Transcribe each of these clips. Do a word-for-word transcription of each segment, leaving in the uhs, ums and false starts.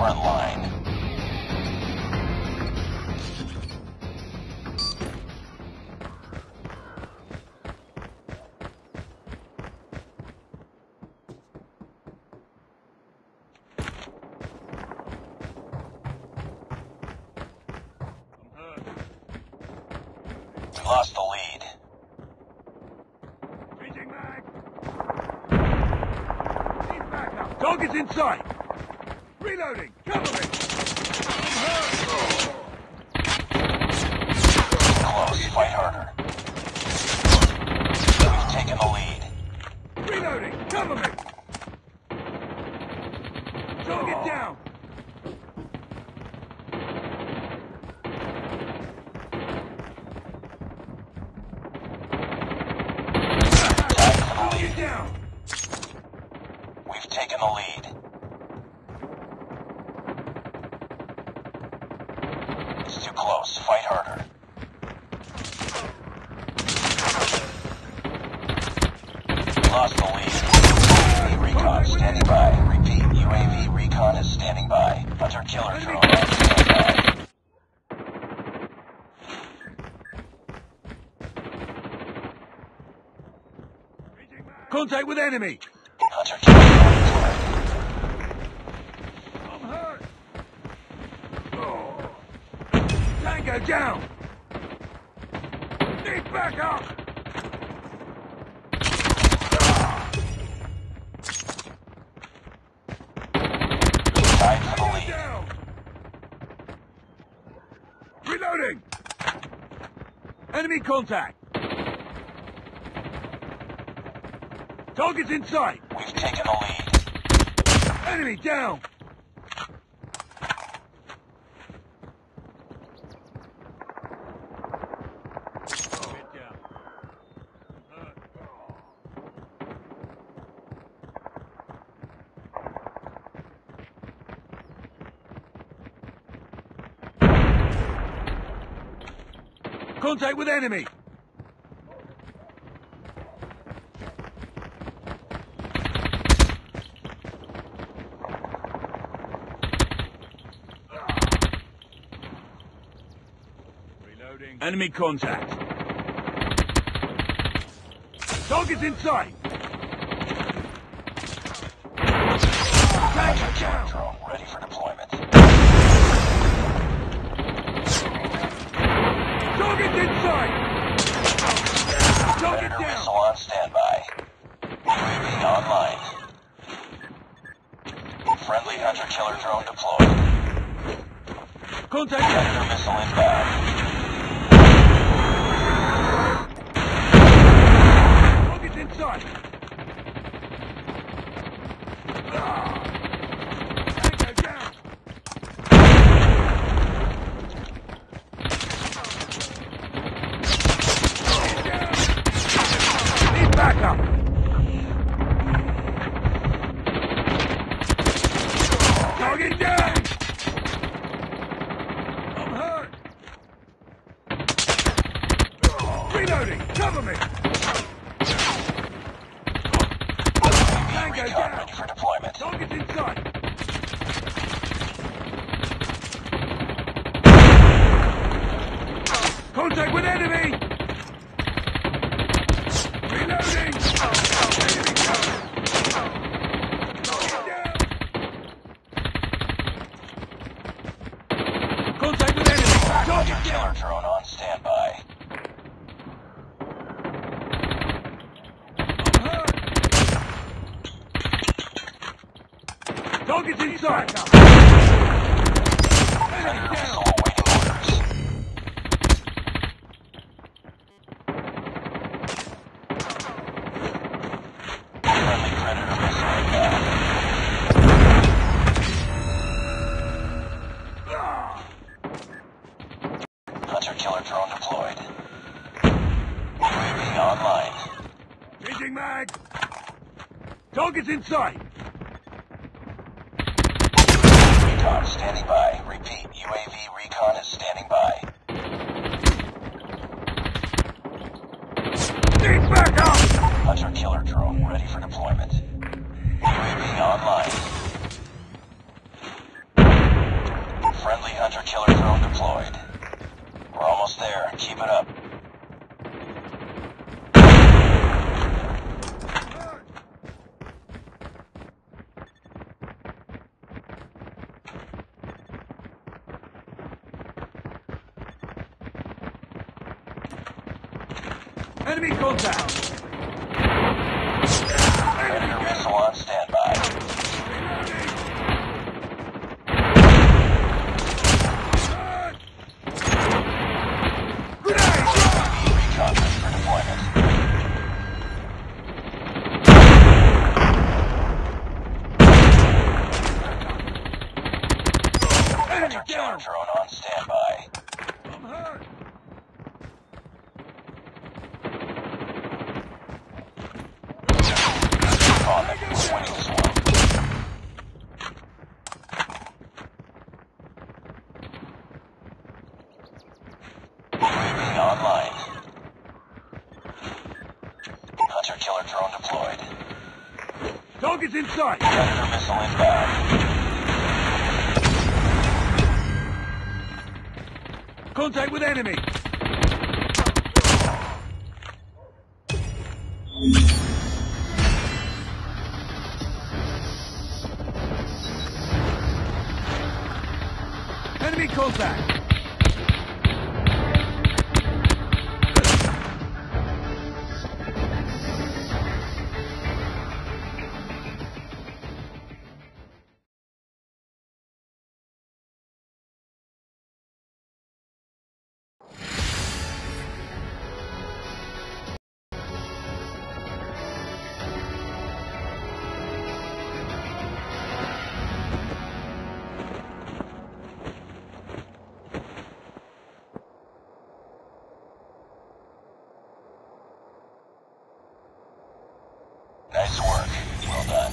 front line. We lost the lead. Changing mag. Need backup. Target's in sight. Reloading. Cover me. Close. Fight harder. We've taken the lead. Reloading. Cover me. Target down. Target down. We've taken the lead. It's too close. Fight harder. We lost the lead. U A V recon standing by. Repeat, U A V recon is standing by. Hunter killer drone on standby. Contact with enemy. Hunter killer drone deployed. I'm hurt. Oh. Tango down. Need backup. Tied for the lead. Down. Reloading. Enemy contact. Target's in sight. We've taken the lead. Enemy down. Get down. Hurt. Contact with enemy. Enemy contact. Target's in sight. Hunter killer drone ready for deployment. Target's in sight. Target Predator down. missile on standby. U A V online. Friendly hunter killer drone deployed. Contact. Predator missile inbound. Target's in sight. Tango down. Need backup. Target down. I'm hurt. Reloading. Cover me. Tango Recon down. ready for deployment. Target's in sight. Contact with enemy. Reloading. Enemy cover. Target down. Contact with enemy. Hunter Target killer down. drone on standby. I'm hurt. Target's in sight. Predator Enemy missile down. awaiting orders. Friendly Predator missile inbound. Hunter killer drone deployed. U A V online. Changing mag. Target's in sight. Recon standing by. Repeat, U A V recon is standing by. Need backup. Hunter killer drone ready for deployment. U A V online. Enemy contact! Predator missile on standby. Grenade! Recon ready for deployment. Enemy Hunter killer down! drone on standby. I'm hurt! On it. We're winning this one. U A V online. Hunter killer drone deployed. Target's in sight! Predator missile inbound. Contact with enemy! Enemy contact! Nice work. Well done.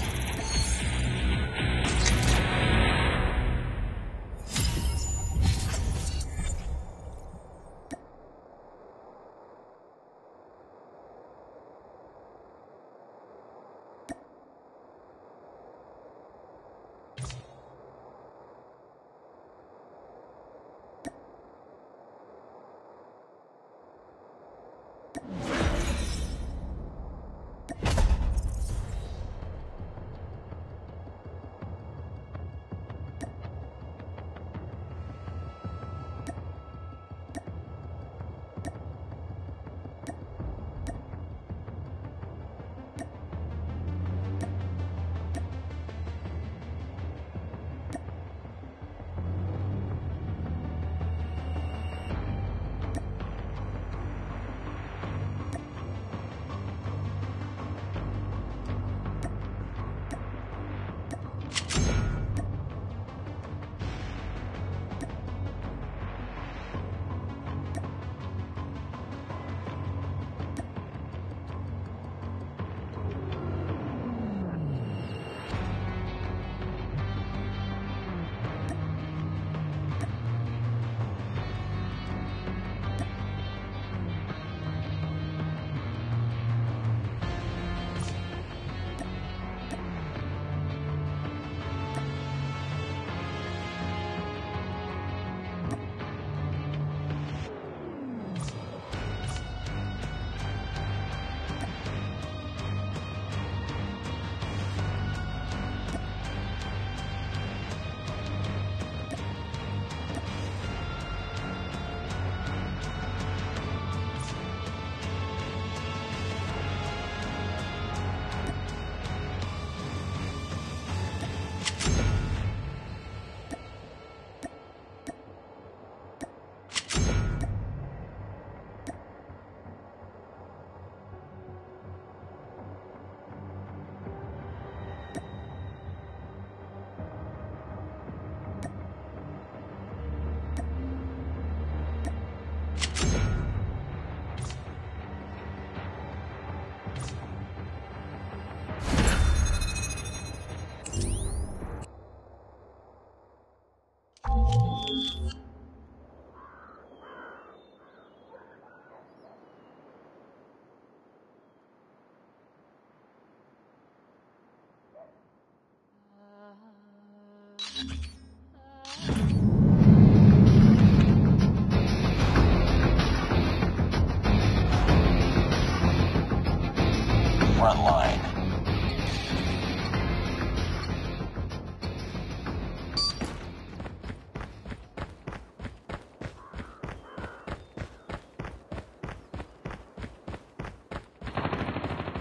Front line.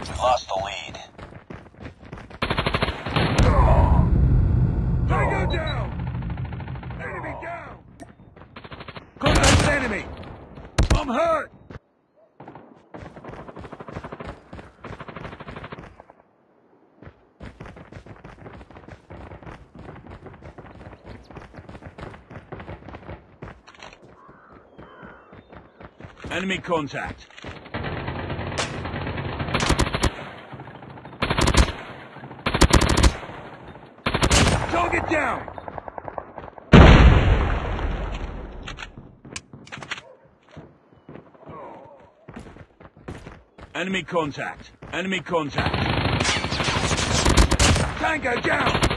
We lost the lead. Tango down! Enemy down! Contact with enemy! I'm hurt! Enemy contact. Target down! Enemy contact. Enemy contact. Tango down!